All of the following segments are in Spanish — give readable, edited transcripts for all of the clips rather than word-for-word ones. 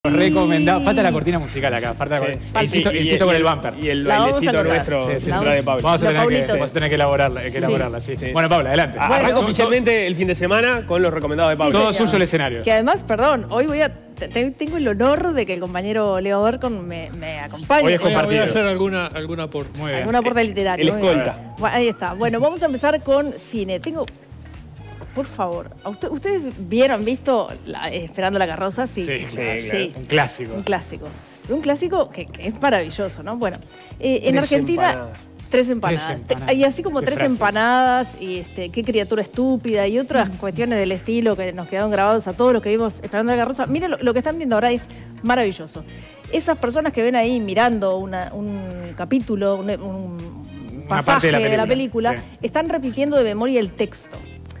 Recomendado. Falta la cortina musical acá. Insisto con el bumper. Y el bailecito nuestro de Paula. Vamos a tener que elaborarla, sí. Bueno, Paula, adelante. Arranco oficialmente el fin de semana con los recomendados de Paula. Todo suyo el escenario. Que además, perdón, hoy tengo el honor de que el compañero Leo Bercon me acompañe. Hoy es compartido. Voy a hacer alguna aporte. Muy bien. Algún aporte literario. El escolta. Ahí está. Bueno, vamos a empezar con cine. Por favor, ¿ustedes visto Esperando la carroza? Sí. Sí. Un clásico. Un clásico. Pero un clásico que es maravilloso, ¿no? Bueno, en Argentina, tres empanadas. Y así como tres empanadas y qué criatura estúpida y otras cuestiones del estilo que nos quedaron grabados a todos los que vimos Esperando la carroza. Miren, lo que están viendo ahora es maravilloso. Esas personas que ven ahí mirando un capítulo, un pasaje de la película, están repitiendo de memoria el texto.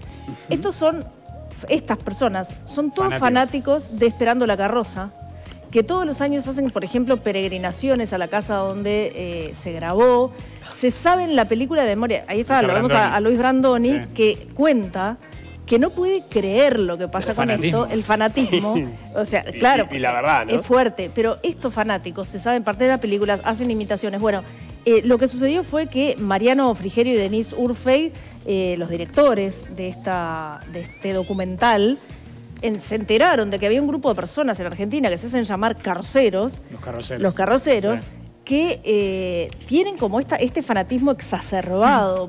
Estas personas son todos fanáticos de Esperando la carroza, que todos los años hacen, por ejemplo, peregrinaciones a la casa donde se grabó. Se saben la película de memoria. Ahí está, lo vemos a Luis Brandoni, que cuenta que no puede creer lo que pasa con esto, el fanatismo. O sea, claro, y la verdad, ¿no? Es fuerte, pero estos fanáticos se saben parte de las películas, hacen imitaciones. Bueno, lo que sucedió fue que Mariano Frigerio y Denise Urfey, los directores de este documental, se enteraron de que había un grupo de personas en Argentina que se hacen llamar carroceros. Los carroceros, sí, que tienen como este fanatismo exacerbado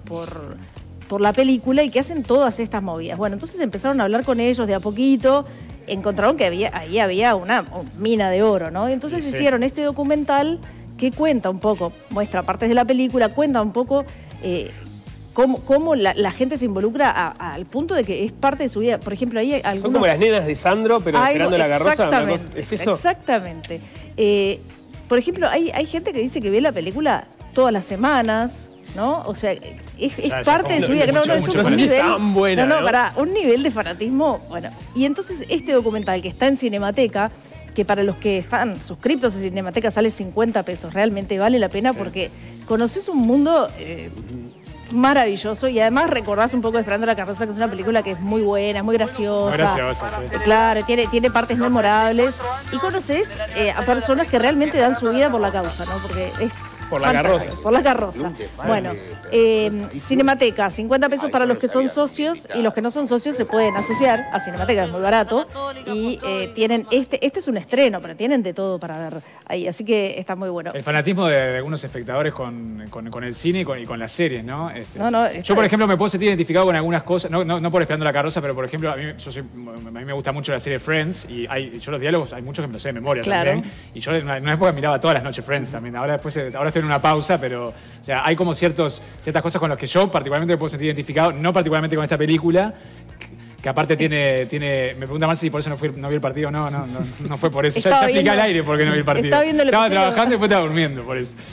por la película y que hacen todas estas movidas. Bueno, entonces empezaron a hablar con ellos de a poquito, encontraron que ahí había una mina de oro, ¿no? Y entonces hicieron este documental que cuenta un poco, muestra partes de la película, cuenta un poco cómo la gente se involucra al punto de que es parte de su vida. Por ejemplo, ahí hay algunos... Son como las nenas de Sandro, pero Esperando la carroza. Exactamente. ¿Es eso? Exactamente. Por ejemplo, hay gente que dice que ve la película todas las semanas, ¿no? O sea, es parte de su vida. No es un nivel tan buena, ¿no? Para un nivel de fanatismo. Bueno, y entonces este documental que está en Cinemateca, que para los que están suscriptos a Cinemateca sale 50 pesos, realmente vale la pena porque conoces un mundo maravilloso y además recordás un poco de Esperando la carroza, que es una película que es muy buena, es muy graciosa. Muy graciosa, sí. Claro, tiene partes memorables y conoces a personas que realmente dan su vida por la causa, ¿no? Porque es por la carroza. Por la carroza. Bueno, Cinemateca, 50 pesos para los que son socios y los que no son socios se pueden asociar a Cinemateca, es muy barato. Y tienen, este es un estreno, pero tienen de todo para ver ahí, así que está muy bueno. El fanatismo de algunos espectadores con el cine y con las series, ¿no? Yo, por ejemplo, me puedo sentir identificado con algunas cosas, no por Esperando la carroza, pero por ejemplo, a mí me gusta mucho la serie Friends y yo los diálogos, hay muchos que me los sé de memoria también. Y yo en una época miraba todas las noches Friends también, ahora estoy en una pausa, pero o sea, hay como ciertas cosas con las que yo particularmente me puedo sentir identificado, no particularmente con esta película, que aparte me pregunta más si por eso no vi el partido. No fue por eso. Ya expliqué al aire por qué no vi el partido. Estaba trabajando y después estaba durmiendo, por eso.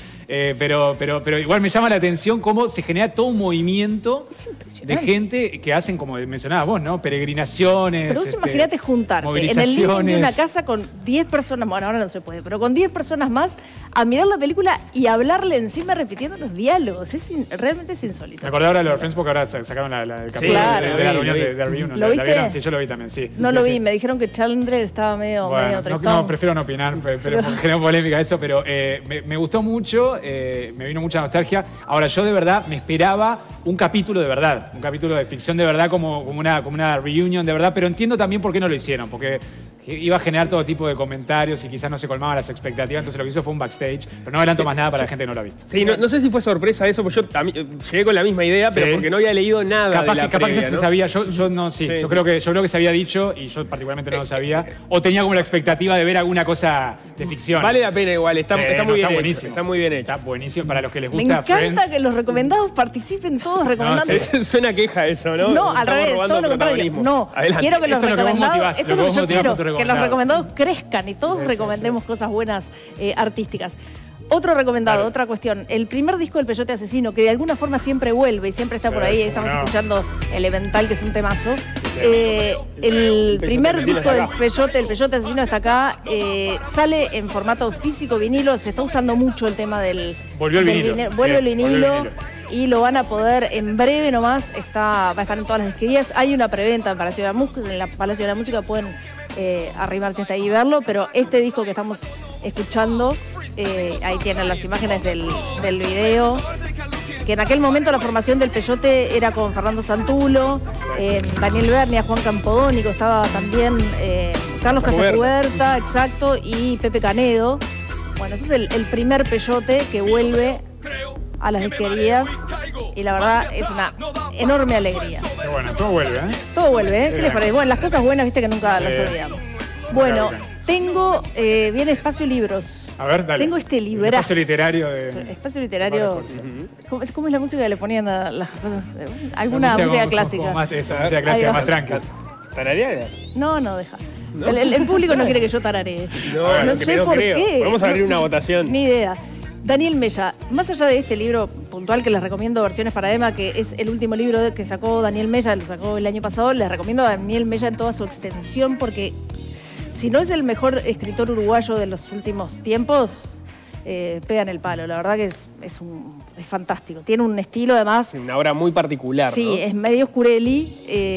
Pero igual me llama la atención cómo se genera todo un movimiento de gente que hacen, como mencionabas vos, ¿no? Peregrinaciones. Pero vos imaginate juntarte en el living de una casa con 10 personas, bueno, ahora no se puede, pero con 10 personas más a mirar la película y hablarle encima repitiendo los diálogos. Realmente es insólito. Me acordé ahora de los Friends porque ahora sacaron el capítulo de la reunión de Reunion. ¿Lo viste? Sí, yo lo vi también, sí. No lo vi, me dijeron que Chandler estaba medio tristón. No, prefiero no opinar, pero generó polémica eso, pero me gustó mucho. Me vino mucha nostalgia. Ahora, yo de verdad me esperaba un capítulo de verdad, un capítulo de ficción de verdad, como una reunion de verdad, pero entiendo también por qué no lo hicieron, porque iba a generar todo tipo de comentarios y quizás no se colmaban las expectativas, entonces lo que hizo fue un backstage, pero no adelanto más nada para la gente que no lo ha visto. Sí, no sé si fue sorpresa eso, porque yo llegué con la misma idea, pero porque no había leído nada capaz de la capaz previa, que se sabía, yo creo que se había dicho y yo particularmente no lo sabía, o tenía como la expectativa de ver alguna cosa de ficción. Vale la pena igual, está muy bien buenísimo. Está muy bien hecho. Está buenísimo para los que les gusta Friends. Me encanta Friends. que los recomendados participen todos recomendando. Suena queja eso, ¿no? No, al revés, todo lo contrario. No, quiero que los recomendados, esto es lo que yo quiero, que los recomendados crezcan y todos recomendemos cosas buenas artísticas. Otro recomendado, otra cuestión. El primer disco del Peyote Asesino, que de alguna forma siempre vuelve y siempre está por ahí. Estamos escuchando Elemental, que es un temazo. El primer disco del Peyote, el Peyote Asesino está acá. Sale en formato físico, vinilo. Se está usando mucho el tema del... Volvió el vinilo. Vuelve el vinilo. Y lo van a poder en breve nomás, va a estar en todas las disquerías. Hay una preventa en Palacio de la Música, pueden arrimarse hasta ahí y verlo, pero este disco que estamos escuchando, ahí tienen las imágenes del video, que en aquel momento la formación del Peyote era con Fernando Santulo, Daniel Bernia, Juan Campodónico, estaba también Carlos Casacuberta, exacto, y Pepe Canedo. Bueno, ese es el primer Peyote que vuelve a las disquerías y la verdad es una enorme alegría. Qué bueno, todo vuelve, ¿eh? Todo vuelve, ¿eh? ¿Qué les parece? Bueno, las cosas buenas, viste que nunca las olvidamos. Bueno, tengo, viene Espacio Libros. A ver, dale. Tengo este librazo. Espacio literario de... Espacio literario. ¿Cómo es la música que le ponían a las cosas? Alguna música clásica. Más esa música clásica, más tranquila. ¿Tararear? No, deja. No. El público no quiere que yo tararee. No sé por qué. Podemos abrir una votación. Ni idea. Daniel Mella, más allá de este libro puntual que les recomiendo, Versiones para Emma, que es el último libro que sacó Daniel Mella, lo sacó el año pasado, les recomiendo a Daniel Mella en toda su extensión porque si no es el mejor escritor uruguayo de los últimos tiempos, pega en el palo. La verdad que es fantástico. Tiene un estilo además... Una obra muy particular, sí, ¿no? Es medio oscureli,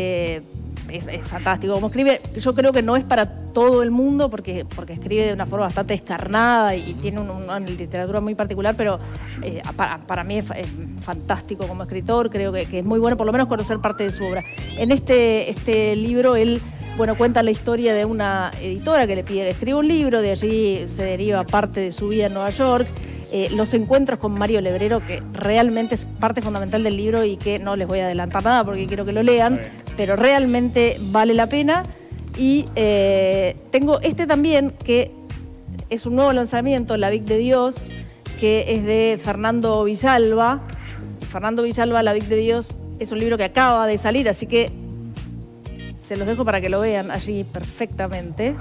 es fantástico como escribe. Yo creo que no es para todo el mundo porque escribe de una forma bastante descarnada y tiene una literatura muy particular, pero para mí es fantástico como escritor. Creo que es muy bueno por lo menos conocer parte de su obra. En este libro él cuenta la historia de una editora que le pide que escriba un libro, de allí se deriva parte de su vida en Nueva York. Los encuentros con Mario Lebrero, que realmente es parte fundamental del libro y que no les voy a adelantar nada porque quiero que lo lean, pero realmente vale la pena. Y tengo este también, que es un nuevo lanzamiento, La Vic de Dios, que es de Fernando Villalba. Fernando Villalba, La Vic de Dios, es un libro que acaba de salir, así que se los dejo para que lo vean allí perfectamente.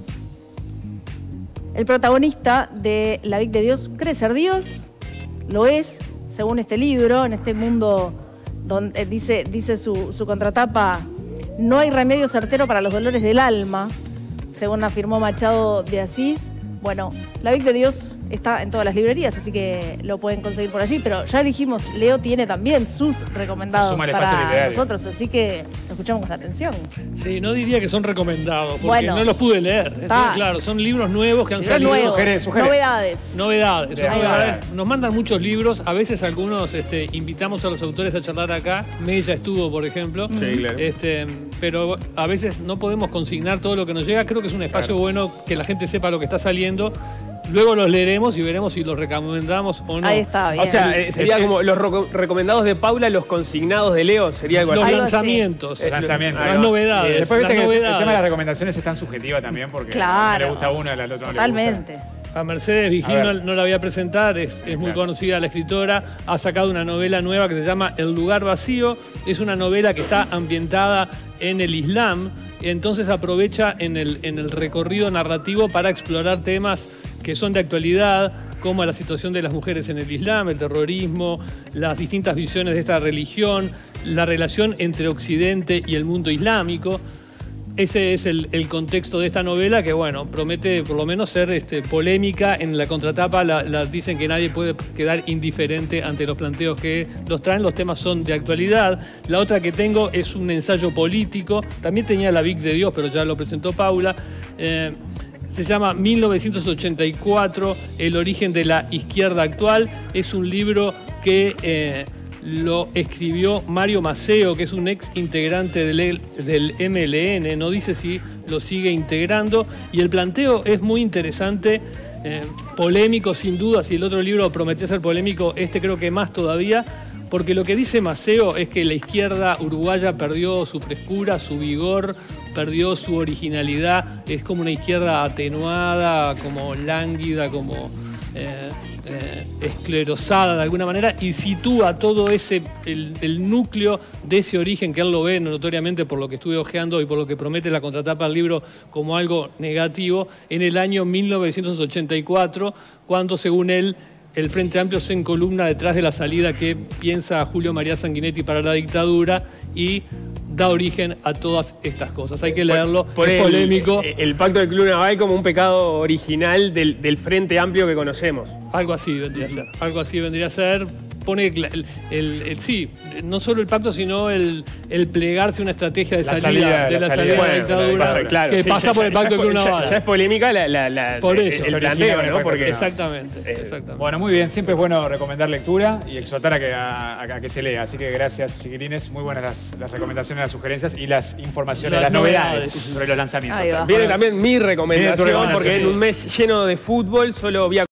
El protagonista de La Vic de Dios cree ser Dios, lo es, según este libro, en este mundo donde dice su contratapa, no hay remedio certero para los dolores del alma, según afirmó Machado de Asís. Bueno, La Vic de Dios está en todas las librerías, así que lo pueden conseguir por allí, pero ya dijimos, Leo tiene también sus recomendados para nosotros, así que lo escuchamos con atención. Sí, no diría que son recomendados, porque no los pude leer. Entonces, claro, son libros nuevos que han salido. Novedades. Novedades. Nos mandan muchos libros, a veces algunos invitamos a los autores a charlar acá. Mella estuvo, por ejemplo. Sí, claro. Pero a veces no podemos consignar todo lo que nos llega. Creo que es un espacio bueno que la gente sepa lo que está saliendo. Luego los leeremos y veremos si los recomendamos o no. Ahí está, bien. O sea, sería como los recomendados de Paula, los consignados de Leo, sería algo así. Los lanzamientos. Las novedades. Después viste que el tema de las recomendaciones es tan subjetiva también, porque no le gusta a uno y al otro no le gusta. Totalmente. A Mercedes Vigil no la voy a presentar, es muy conocida la escritora, ha sacado una novela nueva que se llama El lugar vacío, es una novela que está ambientada en el Islam, entonces aprovecha en el recorrido narrativo para explorar temas que son de actualidad, como la situación de las mujeres en el Islam, el terrorismo, las distintas visiones de esta religión, la relación entre Occidente y el mundo islámico. Ese es el contexto de esta novela que, bueno, promete por lo menos ser polémica. En la contratapa dicen que nadie puede quedar indiferente ante los planteos que los traen. Los temas son de actualidad. La otra que tengo es un ensayo político. También tenía La Vic de Dios, pero ya lo presentó Paula. Se llama 1984, el origen de la izquierda actual. Es un libro que lo escribió Mario Maceo, que es un ex integrante del MLN. No dice si lo sigue integrando. Y el planteo es muy interesante, polémico sin duda. Si el otro libro prometía ser polémico, creo que más todavía. Porque lo que dice Maceo es que la izquierda uruguaya perdió su frescura, su vigor, perdió su originalidad. Es como una izquierda atenuada, como lánguida, como esclerosada de alguna manera, y sitúa todo el núcleo de ese origen que él lo ve notoriamente por lo que estuve hojeando y por lo que promete la contratapa del libro como algo negativo, en el año 1984, cuando según él el Frente Amplio se encolumna detrás de la salida que piensa Julio María Sanguinetti para la dictadura y da origen a todas estas cosas. Hay que leerlo, es polémico. El pacto del Club Naval como un pecado original del Frente Amplio que conocemos. Algo así vendría a ser. Algo así vendría a ser. pone sí, no solo el pacto, sino el plegarse a una estrategia de salida de la dictadura, claro, que pasa por el pacto de Bruna Ya es polémica por eso, el planteo, ¿no? Porque, exactamente. Bueno, muy bien. Siempre es bueno recomendar lectura y exhortar a que se lea. Así que gracias, chiquilines. Muy buenas las recomendaciones, las sugerencias y las informaciones, las novedades sobre los lanzamientos. Viene también mi recomendación, porque en un mes lleno de fútbol solo voy a